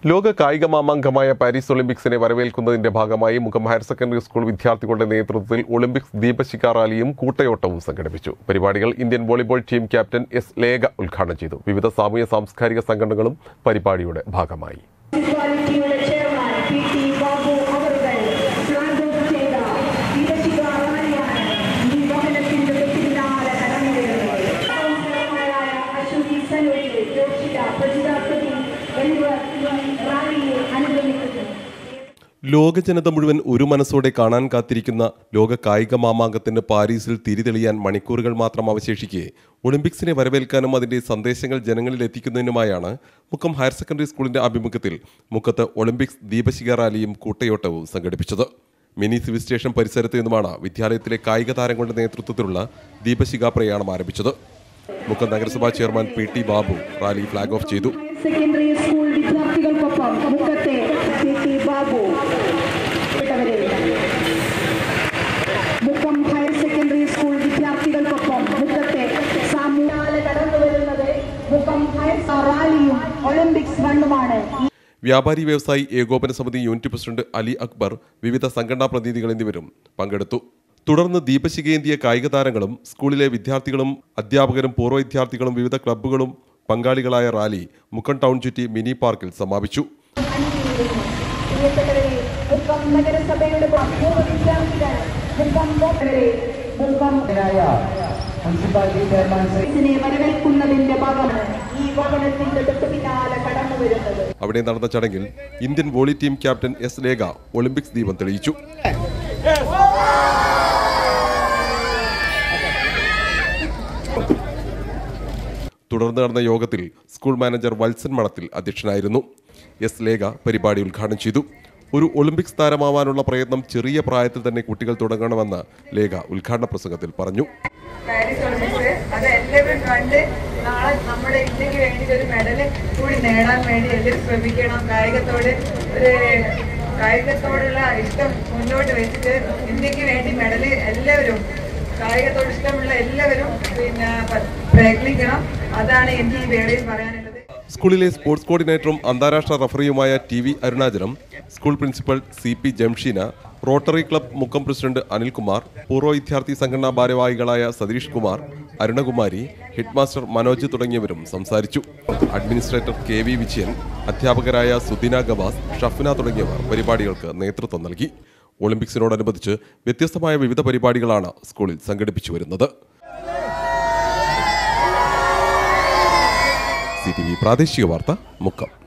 ലോക കായിക മാമാങ്കമായ പാരീസ് ഒളിമ്പിക്സിനെ വരവേൽക്കുന്നതിന്റെ ഭാഗമായി മുക്കം ഹയർ സെക്കൻഡറി സ്കൂൾ വിദ്യാർത്ഥികളുടെ നേതൃത്വത്തിൽ ഒളിമ്പിക്സ് ദീപശിഖ റാലിയും കൂട്ടയോട്ടവും സംഘടിപ്പിച്ചു. പരിപാടികൾ Indian volleyball team captain S Lekha ഉദ്ഘാടനം ചെയ്തു. വിവിധ സാമൂഹ്യ സാംസ്കാരിക സംഘടനകളും പരിപാടിയുടെ ഭാഗമായി. ലോക ജനത മുഴുവൻ ഒരു മനസ്സോടെ കാണാൻ കാത്തിരിക്കുന്ന ലോക കായിക മാമാങ്കത്തിന് പാരീസിൽ തിരിതെളിയാൻ മണിക്കൂറുകൾ മാത്രം അവശേഷിക്കെ ഒളിമ്പിക്സിനെ വരവേൽക്കാനും അതിന്റെ സന്ദേശങ്ങൾ ജനങ്ങളിൽ എത്തിക്കുന്നതിനുമായാണ് മുക്കം ഹയർ സെക്കൻഡറി സ്കൂളിന്റെ ആഭിമുഖ്യത്തിൽ മുക്കത്ത് ഒളിമ്പിക്സ് ദീപശിഖ റാലിയും കൂട്ടയോട്ടവും സംഘടിപ്പിച്ചത്. മിനി സിവിൽ സ്റ്റേഷൻ പരിസരത്ത് നിന്നുമാണ് വിദ്യാലയത്തിലെ കായിക താരങ്ങളുടെ നേതൃത്വത്തിലുള്ള ദീപശിഖ പ്രയാണം ആരംഭിച്ചത്. മുക്കം നഗരസഭാ chairman P T. Babu rally flag off ചെയ്തു. മുക്കം ഹയർ സെക്കൻഡറി സ്കൂൾ വിദ്യാർത്ഥികൾക്കൊപ്പം മുക്കത്തെ സാമൂഹ്യ കടന്നു വരുന്നത് മുക്കം ഹയർ റാലിയും ഒളിമ്പിക്സ് റണ്ണുമാണ്. വ്യാപാരി വ്യവസായി ഏകോപന സമിതി യൂണിറ്റ് പ്രസിഡന്റ് അലി അക്ബർ, വിവിധ സംഘടനാ പ്രതിനിധികൾ എന്നിവരും പങ്കെടുത്തു. തുടർന്ന് ദീപശിഖയേന്തിയ കായിക താരങ്ങളും സ്കൂളിലെ വിദ്യാർത്ഥികളും അധ്യാപകരും പൂർവ്വ വിദ്യാർത്ഥികളും വിവിധ ക്ലബ്ബുകളും പങ്കാളികളായ റാലി മുക്കം ടൗൺ ചുറ്റി മിനി പാർക്കിൽ സമാപിച്ചു. അവിടെ നടന്ന ചടങ്ങിൽ Indian volley team captain S Lekha Olympics ദീപം തെളിയിച്ചു. തുടർന്ന് നടന്ന യോഗത്തിൽ സ്കൂൾ മാനേജർ വത്സൻ മണത്തിൽ അധ്യക്ഷനായിരുന്നു. എസ് ലേഖ പരിപാടി ഉദ്ഘാടനം ചെയ്തു. ഒരു ഒളിമ്പിക്സ് താരമാവാനുള്ള പ്രയത്നം ചെറിയ പ്രായത്തിൽ തന്നെ കുട്ടികൾ തുടങ്ങണമെന്ന് ലേഖ ഉദ്ഘാടന പ്രസംഗത്തിൽ പറഞ്ഞു. പാരീസ് ഒളിമ്പിക്സ് അത് എല്ലാവരും കണ്ട് നാളെ നമ്മുടെ ഇന്ത്യക്ക് വേണ്ടി ഒരു മെഡല് കൂടി നേടാൻ വേണ്ടി എല്ലാവരും ശ്രമിക്കണം. കായികത്തോടുള്ള ഇഷ്ടം മുന്നോട്ട് വെച്ചിട്ട് ഇന്ത്യക്ക് വേണ്ടി മെഡല് എല്ലാവരും കായികത്തോട് ഇഷ്ടമുള്ള എല്ലാവരും പ്രയത്നിക്കണം. അതാണ് എനിക്ക് ഈ വേളയിൽ പറയാനുള്ളത്. സ്കൂളിലെ സ്പോർട്സ് കോർഡിനേറ്ററും അന്താരാഷ്ട്ര റഫറിയുമായ T V. Arunachalam, school principal C P. Jamsheena, Rotary Club Mukkam president Anilkumar, പൂർവ്വ വിദ്യാർത്ഥി സംഘടനാ ഭാരവാഹികളായ സതീഷ് കുമാർ, അരുണകുമാരി, ഹെഡ്മാസ്റ്റർ മനോജ് തുടങ്ങിയവരും സംസാരിച്ചു. അഡ്മിനിസ്ട്രേറ്റർ കെ.വി. വിജയൻ, അധ്യാപകരായ സുദിന ഗവാസ്, ഷഫ്ന തുടങ്ങിയവർ പരിപാടികൾക്ക് നേതൃത്വം നൽകി. ഒളിമ്പിക്സിനോടനുബന്ധിച്ച് വ്യത്യസ്തമായ വിവിധ പരിപാടികളാണ് സ്കൂളിൽ സംഘടിപ്പിച്ചു വരുന്നത്. CTV പ്രാദേശിക വാർത്ത മുക്കം.